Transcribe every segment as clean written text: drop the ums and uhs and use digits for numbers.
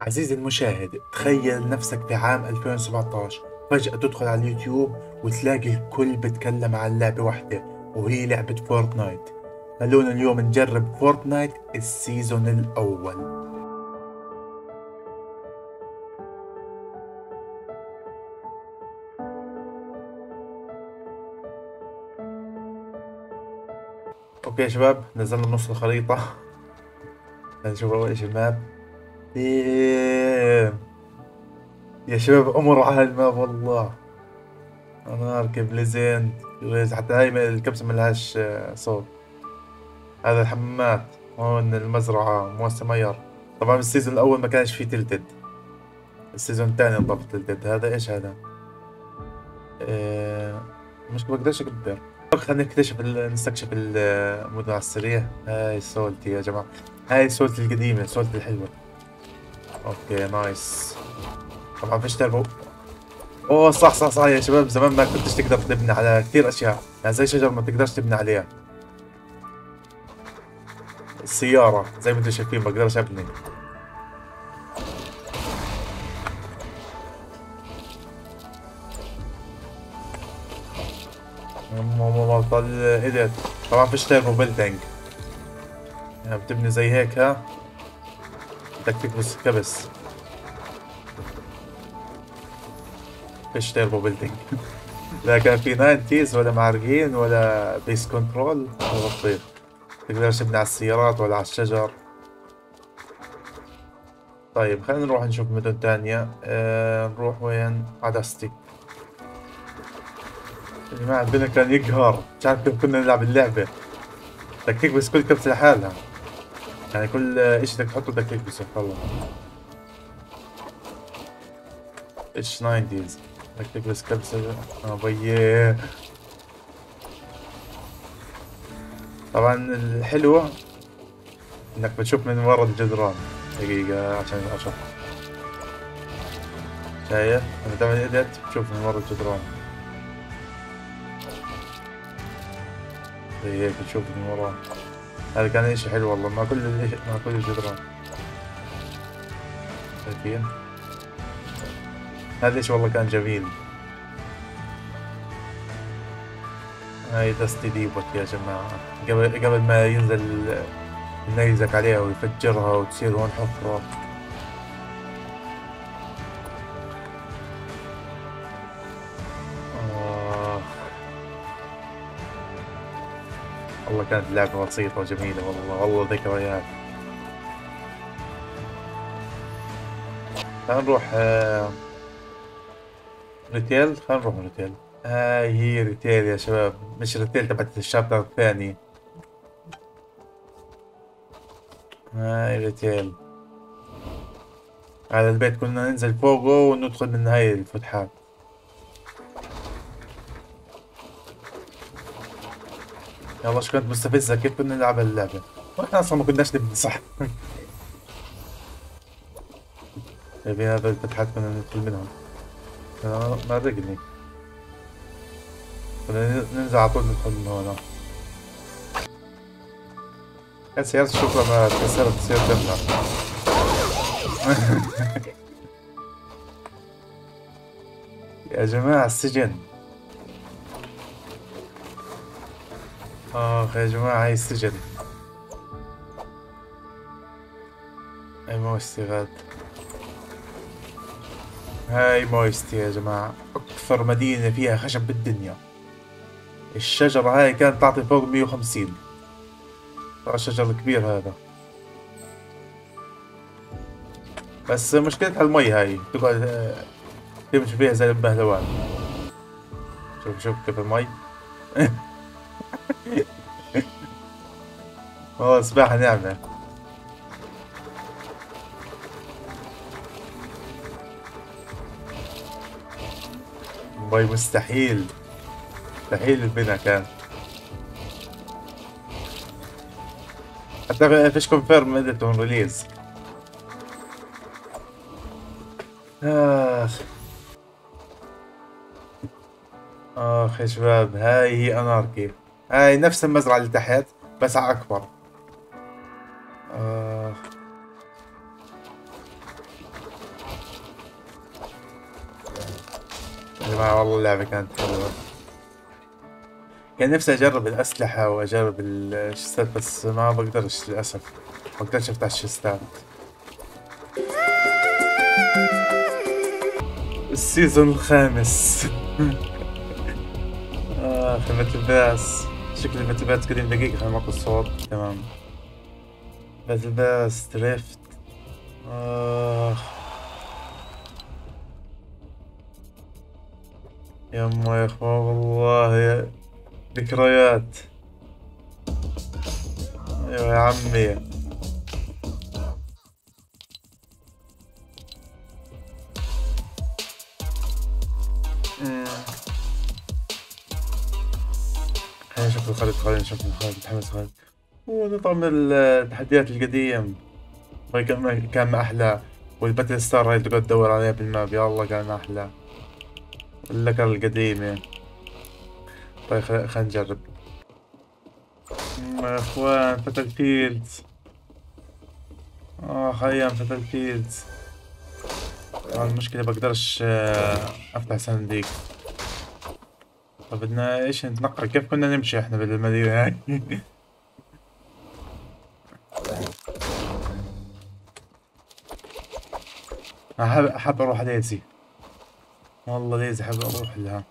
عزيزي المشاهد، تخيل نفسك في عام 2017 فجأة تدخل على اليوتيوب وتلاقي الكل بيتكلم عن لعبة واحدة وهي لعبة فورتنايت. خلونا اليوم نجرب فورتنايت السيزون الأول. اوكي يا شباب، نزلنا نص الخريطة. خلينا نشوف أول إشي الماب. إيه. يا شباب أمر على الماب والله. أنا أركب ليزند، حتى هاي الكبسة ملهاش صوت. هذا الحمامات، هون المزرعة، موسم ميار. طبعا السيزون الأول ما كانش فيه تلتد، السيزون الثاني انضاف تلتد. هذا إيش هذا؟ إيه... مش بقدرش أكبر. خلينا نكتشف نستكشف المدن على السريع. هاي سولتي يا جماعة، هاي سولتي القديمة، سولتي الحلوة. أوكي نايس. طبعا فيش تربو. أوه صح صح صح يا شباب، زمان ما كنتش تقدر تبني على كثير أشياء، يعني زي شجر ما تقدرش تبني عليها. السيارة زي ما انتم شايفين بقدرش أبني. بطل ايديت. طبعا فيش تيربو بيلدينج، يعني بتبني زي هيك ها، بدك تكبس كبس. فيش تيربو بيلدينج. لا كان في ناينتيز ولا معرقين ولا بيس كنترول ولا بطيخ. تقدرش تبني على السيارات ولا على الشجر. طيب خلينا نروح نشوف مدن تانية. نروح وين؟ عدستي. يا جماعة البنا كان يقهر، مش عارف كيف كنا نلعب اللعبة. بدك تكبس كل كبسة لحالها، يعني كل اشي بدك تحطه بدك تكبسه. والله اتش 90's بدك تكبس كبسة. بيه. طبعا الحلوة انك بتشوف من ورا الجدران. دقيقة عشان اشوف. شايف؟ لما تعمل ايديت بتشوف من ورا الجدران، زي هيك بتشوف من ورا. هذا كان اشي حلو والله، مع كل الجدران. شايفين؟ هذا الاشي والله كان جميل. هاي دستي ديبوت يا جماعة، قبل ما ينزل ينيزك عليها ويفجرها وتصير هون حفرة. آه. والله كانت اللعبة بسيطة وجميلة، والله والله ذكريات. خلينا نروح ريتيل. خلينا نروح ريتيل. هاي هي ريتيل يا شباب، مش ريتيل تبعت الشابتر الثاني. هاي ريتيل. على البيت كنا ننزل فوقه وندخل من هاي الفتحات. يلا شو كانت مستفزة كيف كنا نلعب اللعبة، واحنا اصلا ما كناش نبني صح. في هذا الفتحات كنا ندخل منهم. ما رقني، كنا ننزل على طول ندخل من هون. كانت سيارة الشرطة ما تكسرت تصير تمنع. يا جماعة السجن. آخ يا جماعة هاي السجن. هاي موستي غاد. هاي موستي يا جماعة، أكثر مدينة فيها خشب بالدنيا. الشجرة هاي كانت تعطي فوق 150. ترى الشجر الكبير هذا. بس مشكلتها المي، هاي تقعد تمشي فيها زي البهلوان. شوف شوف كيف المي. والله سباحة نعمة. مي مستحيل، مستحيل البنا كان. حتى فيش كونفيرم اديتون ريليز. اخ. اخ يا شباب، هاي هي اناركي. هاي نفس المزرعة اللي تحت بس على اكبر. اخ. يا جماعة والله اللعبة كانت حلوة. كان نفسي أجرب الأسلحة وأجرب الشستات بس ما بقدرش للأسف. ما بقدرش أفتح الشستات. السيزون الخامس. في باتل باس. شكل باتل باس قديم دقيقة خلينا نوطي الصوت. تمام. باتل باس دريفت. يما يا اخوان والله ذكريات. ايوه يا عمي. خلينا نشوف الخريطة، خلينا نشوف الخريطة، متحمس خالد. ونظام التحديات القديم كان أحلى. والباتل ستار هاي تقعد تدور عليها بالماب، يا الله كان أحلى. اللكرة القديمة. طيب خلينا نجرب. يا اخوان فتل فيلدز. أيام فتل فيلدز. المشكلة بقدرش أفتح صناديق. طب بدنا ايش نتنقل؟ كيف كنا نمشي احنا بالمدينة هاي؟ حاب اروح ليزي. والله ليزي حاب اروح لها.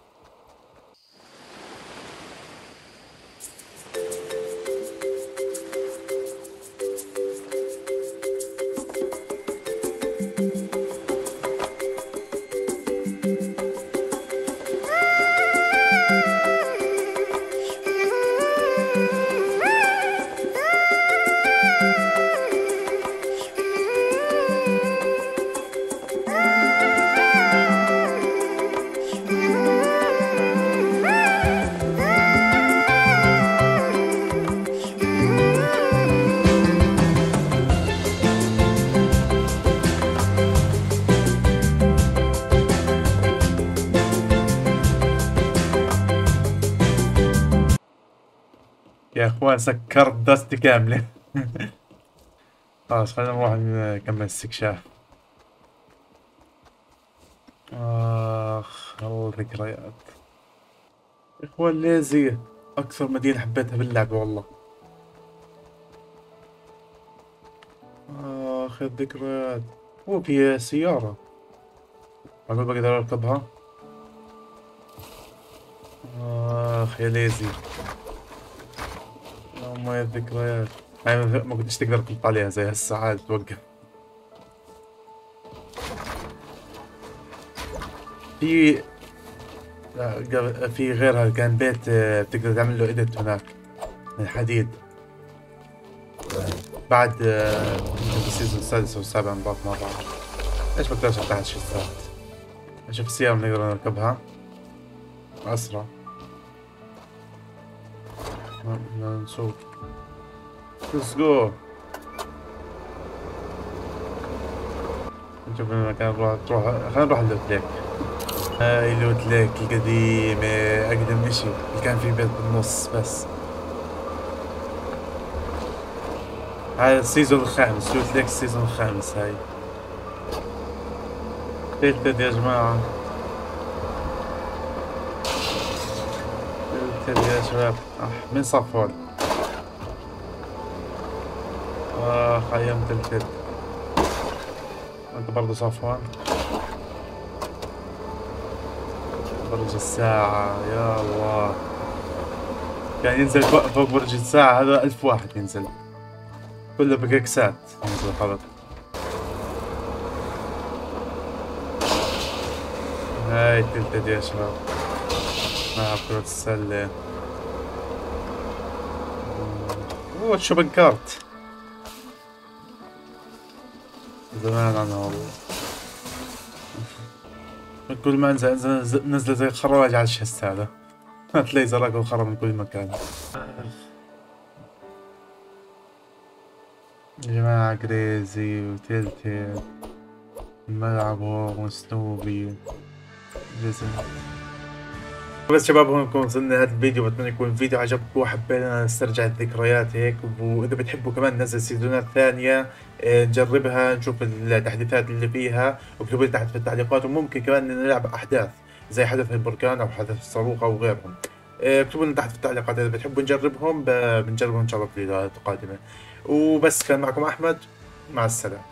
يا اخوان سكرت دستي كاملة. خلاص خلينا نروح نكمل استكشاف. والله ذكريات. يا اخوان ليزي اكثر مدينة حبيتها باللعبة والله. الذكريات. في سيارة. معقول بقدر اركبها؟ يا ليزي. يا الذكريات. يعني ما كنتش تقدر تنط عليها زي هسه عادي توقف. في في غيرها كان بيت بتقدر تعمل له إيديت هناك من الحديد. بعد السيزون السادس والسابع انضاف مع بعض. ليش بقدرش افتح الشفتات؟ نشوف السيارة بنقدر نركبها أسرع. بدنا نسوق. ليتس جو. نشوف المكان تروح. خلينا نروح اللوت ليك. هاي لوت ليك القديمة، أقدم إشي اللي كان في بيت بالنص بس. هاي السيزون الخامس، لوت ليك السيزون الخامس هاي. تلتد يا جماعة. تلتد يا شباب. مين صف هون؟ أيام تلتد. أنت برضه صفوان. برج الساعة يا الله. كان ينزل فوق برج الساعة هذا 1000 واحد ينزل. كله بكيكسات ينزل خلط. هاي تلتد يا شباب. ملعب كرة السلة. شو بنكارت. زمان عنها والله. كل ما نزل زي خراج على الشست هذا. تلاقي زرق وخرا من كل مكان. يا جماعة كريزي وتلتل. الملعب هو وسنوبي. جزم. بس شباب هون نكون وصلنا لهذا الفيديو، بتمنى يكون الفيديو عجبكم وحبينا نسترجع الذكريات هيك. واذا بتحبوا كمان ننزل سيزونات ثانية نجربها نشوف التحديثات اللي فيها، واكتبوا لي تحت في التعليقات. وممكن كمان نلعب احداث زي حدث البركان او حدث الصاروخ او غيرهم. اكتبوا لنا تحت في التعليقات اذا بتحبوا نجربهم، بنجربهم ان شاء الله في الفيديوهات القادمة. وبس، كان معكم احمد، مع السلامة.